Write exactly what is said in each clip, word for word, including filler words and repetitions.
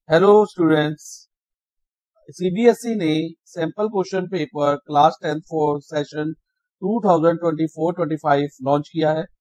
Hello students, CBSE ने sample question paper class tenth for session two thousand twenty four twenty five launch किया है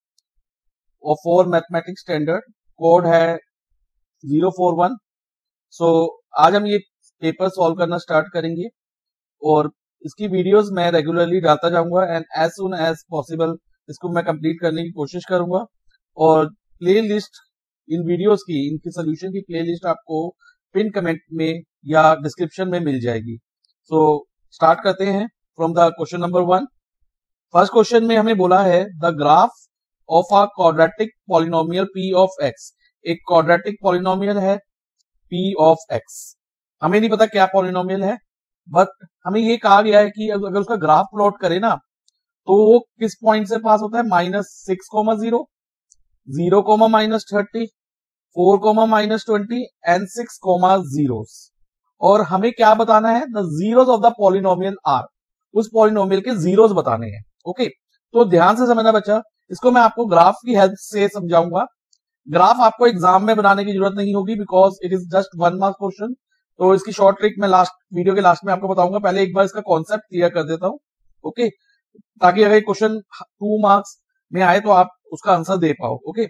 और for mathematics standard code है zero four one. So आज हम ये paper solve करना स्टार्ट करेंगे और इसकी वीडियोस मैं रेगुलरली डालता जाऊंगा and as soon as possible इसको मैं कंप्लीट करने की कोशिश करूंगा। और प्ले लिस्ट इन वीडियोस की, इनकी सोल्यूशन की प्ले लिस्ट आपको पिन कमेंट में या डिस्क्रिप्शन में मिल जाएगी। सो so, स्टार्ट करते हैं from the question number one. First question में हमें बोला है the graph of a quadratic polynomial p of x। एक क्वाड्रेटिक पॉलिनोमियल है p ऑफ x। हमें नहीं पता क्या पॉलिनोमियल है, बट हमें ये कहा गया है कि अगर उसका ग्राफ प्लॉट करे ना तो वो किस पॉइंट से पास होता है, minus six comma zero, zero comma minus thirty, four comma minus twenty and six comma zeros. और हमें क्या बताना है, the zeros of the polynomial are. उस पॉलिनोमियल के जीरोस बताने हैं। ओके, तो ध्यान से समझना बच्चा, इसको मैं आपको ग्राफ की हेल्प से समझाऊंगा। ग्राफ आपको एग्जाम में बनाने की जरूरत नहीं होगी because it is just one marks question. तो इसकी शॉर्ट ट्रिक मैं लास्ट वीडियो के लास्ट में आपको बताऊंगा। पहले एक बार इसका कॉन्सेप्ट क्लियर कर देता हूं, ओके, ताकि अगर क्वेश्चन टू मार्क्स में आए तो आप उसका आंसर दे पाओ। ओके,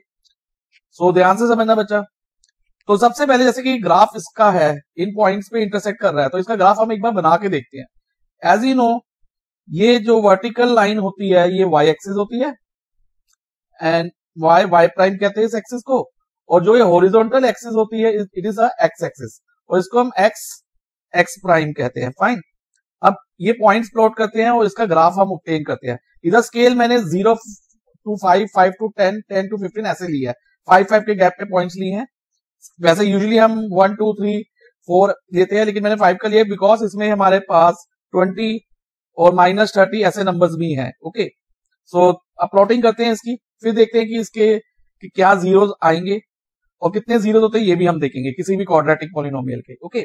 सो ध्यान से समझना बच्चा। तो सबसे पहले जैसे कि ग्राफ इसका है, इन पॉइंट्स पे इंटरसेक्ट कर रहा है, तो इसका ग्राफ हम एक बार बना के देखते हैं। एज यू नो, ये जो वर्टिकल लाइन होती है ये वाई एक्सिस होती है एंड वाई वाई प्राइम कहते हैं इस एक्सिस को, और जो ये हॉरिजॉन्टल एक्सिस होती है it is a x axis, और इसको हम एक्स एक्स प्राइम कहते हैं। फाइन, अब ये पॉइंट्स प्लॉट करते हैं और इसका ग्राफ हम ऑब्टेन करते हैं। इधर स्केल मैंने zero to five, five to ten, ten to fifteen ऐसे लिया है, फाइव फाइव के गैप पे पॉइंट्स लिए हैं। वैसे यूजुअली हम वन टू थ्री फोर लेते हैं, लेकिन मैंने फाइव का लिया बिकॉज इसमें हमारे पास ट्वेंटी और माइनस थर्टी ऐसे नंबर्स भी हैं। ओके, सो अब प्लॉटिंग करते हैं इसकी, फिर देखते हैं कि इसके कि क्या जीरोस आएंगे और कितने जीरोस होते हैं ये भी हम देखेंगे किसी भी क्वाड्रेटिक पॉलिनोमियल के। ओके,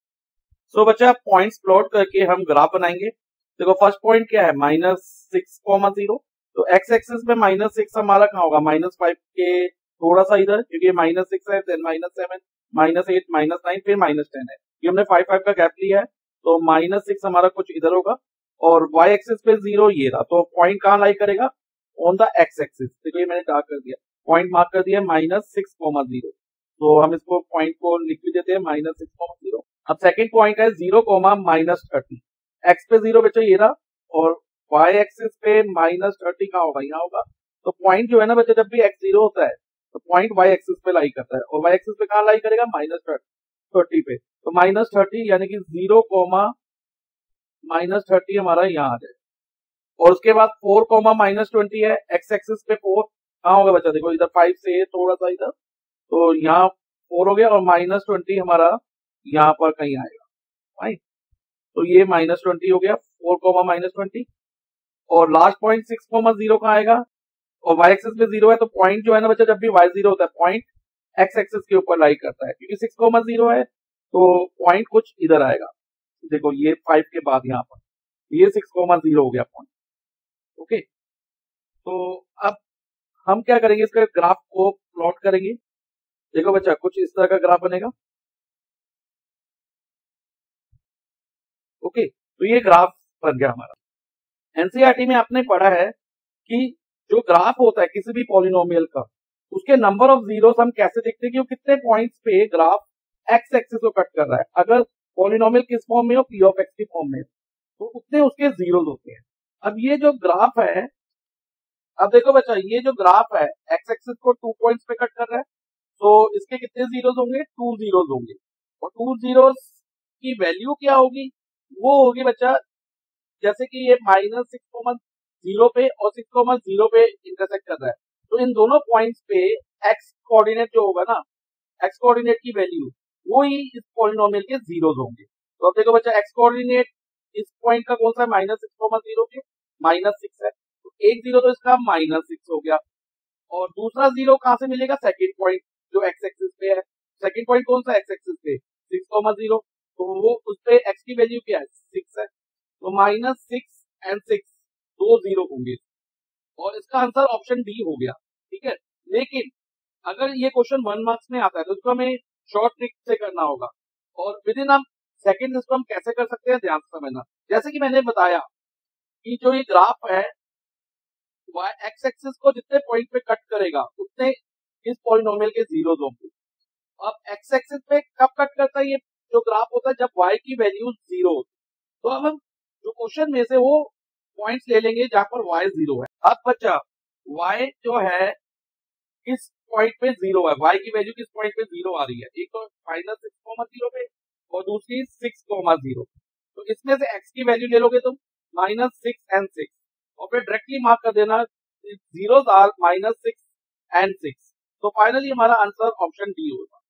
सो बच्चा पॉइंट्स प्लॉट करके हम ग्राफ बनाएंगे। देखो फर्स्ट पॉइंट क्या है, माइनस सिक्स कॉमा जीरो। तो एक्स एक्सिस पे माइनस सिक्स हमारा कहाँ होगा, माइनस फाइव के थोड़ा सा इधर, क्योंकि माइनस सिक्स है, then minus seven, minus eight, minus nine, फिर माइनस टेन है। ये हमने फाइव फाइव का गैप लिया है, तो माइनस सिक्स हमारा कुछ इधर होगा और वाई एक्सिस पे जीरो ये रहा। तो पॉइंट कहाँ लाई करेगा, ऑन द एक्स एक्सिस। देखो ये मैंने डार्क कर दिया, पॉइंट मार्क कर दिया माइनस सिक्स कॉमा जीरो। तो हम इसको पॉइंट को लिख भी देते हैं माइनस सिक्स कॉमा जीरो। अब सेकेंड पॉइंट है zero comma minus thirty. X पे जीरो बच्चा ये रहा और वाई एक्सिस पे माइनस थर्टी कहाँ होगा, यहाँ होगा। तो पॉइंट जो है ना बच्चा, जब भी एक्स जीरो होता है तो पॉइंट वाई एक्सिस पे लाई करता है, और वाई एक्सिस पे कहाँ लाई करेगा, माइनस थर्टी पे। तो माइनस थर्टी यानी कि जीरो कॉमा माइनस थर्टी हमारा यहाँ आ जाए। और उसके बाद फोर कॉमा माइनस ट्वेंटी है, एक्स एक्सिस पे फोर कहाँ होगा बच्चा, देखो इधर फाइव से थोड़ा सा इधर, तो यहाँ फोर हो गया और माइनस ट्वेंटी हमारा यहाँ पर कहीं आएगा। राइट, तो ये माइनस ट्वेंटी हो गया, फोर कॉमा माइनस ट्वेंटी। और last point six comma zero कहाँ आएगा, और वाई एक्सिस पे जीरो है, तो पॉइंट जो है ना बच्चा, जब भी वाई जीरो होता है पॉइंट एक्स एक्सिस के ऊपर लाई करता है, क्योंकि सिक्स कॉमा जीरो है तो पॉइंट कुछ इधर आएगा। देखो ये फाइव के बाद यहाँ पर ये सिक्स कॉमा जीरो हो गया पॉइंट। ओके, तो अब हम क्या करेंगे, इसका ग्राफ को प्लॉट करेंगे। देखो बच्चा कुछ इस तरह का ग्राफ बनेगा। ओके, तो ये ग्राफ बन गया हमारा। एनसीईआरटी में आपने पढ़ा है कि जो ग्राफ होता है किसी भी पॉलिनोमियल का, उसके नंबर ऑफ जीरोस हम कैसे देखते हैं कि वो कितने पॉइंट्स पे ग्राफ एक्स एक्सिस को कट कर रहा है। अगर पॉलिनोमियल किस फॉर्म में हो, पी ऑफ एक्स की फॉर्म में, तो उतने उसके जीरोस होते हैं। अब ये जो ग्राफ है, अब देखो बच्चा, ये जो ग्राफ है एक्स एक्सिस को टू पॉइंट्स पे कट कर रहा है, तो इसके कितने जीरोस होंगे, टू जीरोस होंगे। और टू जीरोस की वैल्यू क्या होगी, वो होगी बच्चा, जैसे कि ये माइनस सिक्स कॉमा जीरो पे और सिक्स कॉमा जीरो पे इंटरसेक्ट कर रहा है, तो इन दोनों पॉइंट्स पे एक्स कोऑर्डिनेट जो होगा ना, एक्स कोऑर्डिनेट की वैल्यू वो ही इस पॉलिनोमियल के जीरोस होंगे। तो अब देखो बच्चा, एक्स कोऑर्डिनेट इस पॉइंट का कौन सा है, माइनस सिक्स कॉमा जीरो पे माइनस सिक्स है, तो एक जीरो तो इसका माइनस सिक्स हो गया। और दूसरा जीरो कहां से मिलेगा, सेकेंड पॉइंट जो एक्स एक्सिस पे है। सेकेंड पॉइंट कौन सा, एक्स एक्सिस पे सिक्स कॉमा जीरो, तो वो उस पे एक्स की वैल्यू क्या है, सिक्स है, तो माइनस सिक्स एंड सिक्स दो जीरो होंगे, और इसका आंसर ऑप्शन डी हो गया। ठीक है, लेकिन अगर ये क्वेश्चन वन मार्क्स में आता है तो इसको हमें शॉर्ट ट्रिक से करना होगा। और विद इन हम सेकेंड इसको हम कैसे कर सकते हैं, ध्यान से समझना। जैसे कि मैंने बताया कि जो ये ग्राफ है वाई एक्स एक्सिस को जितने पॉइंट पे कट करेगा उतने इस पॉलिनोमियल के जीरोस होंगे। अब एक्स एक्सिस पे कब कट करता है ये जो ग्राफ होता है, जब y की वैल्यू जीरो होती है। तो अब हम जो क्वेश्चन में से वो पॉइंट्स ले लेंगे जहां पर y जीरो है। अब बच्चा y जो है किस पॉइंट पे जीरो है, y की वैल्यू किस पॉइंट पे जीरो आ रही है, एक तो माइनस सिक्स कोमा जीरो पे और दूसरी सिक्स कोमा जीरो। तो इसमें से x की वैल्यू ले लोगे तुम माइनस सिक्स एंड सिक्स और फिर डायरेक्टली मार्क कर देना zero are minus six and six. तो फाइनली हमारा आंसर ऑप्शन डी होगा।